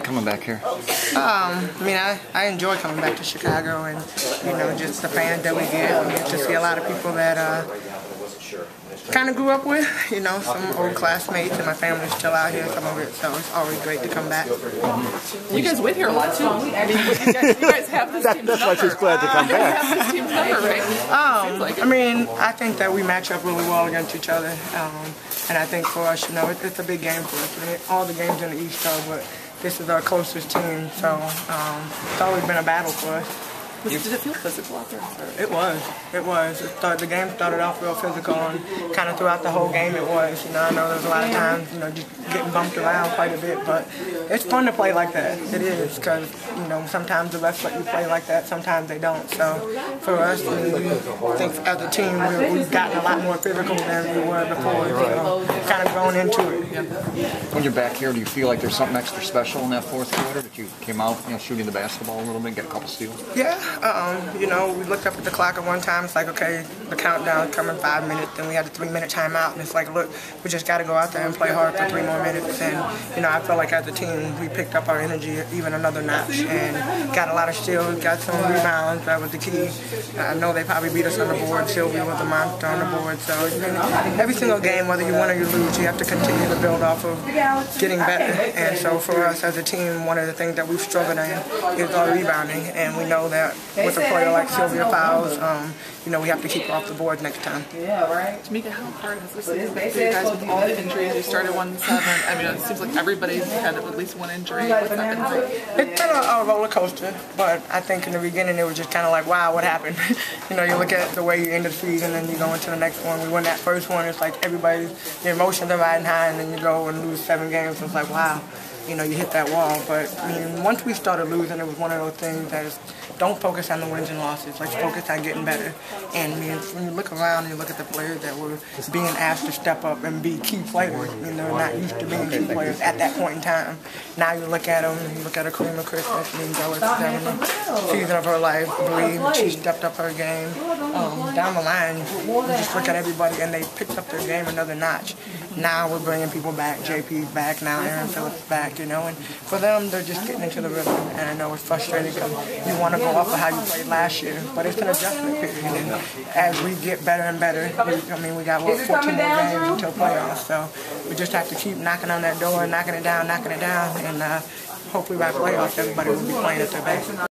coming back here? I enjoy coming back to Chicago, and just the fans that we get to see a lot of people that kind of grew up with, some old classmates, and my family's still out here, some of it, so it's always great to come back. You guys win here a lot too. You guys have this team's That's why she's glad to come back. You have this team's number, right? I think that we match up really well against each other, and I think for us, it's a big game for us. All the games in the East are, but this is our closest team, so it's always been a battle for us. Did it feel physical out there? It was. The game started off real physical, and kind of throughout the whole game it was. I know there's a lot of times, just getting bumped around quite a bit, but it's fun to play like that. It is, because, sometimes the refs let you play like that, sometimes they don't. So for us, I think as a team, we've gotten a lot more physical than we were before, kind of grown into it. When you're back here, do you feel like there's something extra special in that fourth quarter that you came out, shooting the basketball a little bit, get a couple steals? Yeah. We looked up at the clock at one time. It's like, okay, the countdown coming 5 minutes. Then we had a 3-minute timeout, and it's like, look, we just got to go out there and play hard for 3 more minutes. And I felt like as a team, we picked up our energy even another notch and got a lot of steals, got some rebounds. That was the key. I know they probably beat us on the board. Sylvia was a monster on the board. So every single game, whether you win or you lose, you have to continue to build off of getting better. And so for us as a team, one of the things that we've struggled in is our rebounding, and we know that with a player like Sylvia Fowles, we have to keep her off the board next time. Yeah, right. Tamika, how hard has this been for you guys with all the injuries? You started 1-7. It seems like everybody's had at least one injury. What's that been like? It's been a roller coaster, but I think in the beginning it was just kind of like, wow, what happened? You look at the way you end the season and you go into the next one. We won that first one. It's like everybody's, the emotions are riding high, and then you go and lose 7 games. So it's like, wow. You hit that wall. But, once we started losing, it was one of those things that is, don't focus on the wins and losses. Let's focus on getting better. And, when you look around and you look at the players that were being asked to step up and be key players, they're not used to being key players at that point in time. Now you look at them, you look at a Karima Christmas, Jealous, having the season of her life, Bree, she stepped up her game. Down the line, you just look at everybody, and they picked up their game another notch. Now we're bringing people back. JP's back now, Aaron Phillips back, and for them, they're just getting into the rhythm. And I know it's frustrating because you want to go off of how you played last year, but it's an adjustment period. And as we get better and better, we got, 14 more games until playoffs, so we just have to keep knocking on that door, knocking it down, and hopefully by playoffs, everybody will be playing at their best.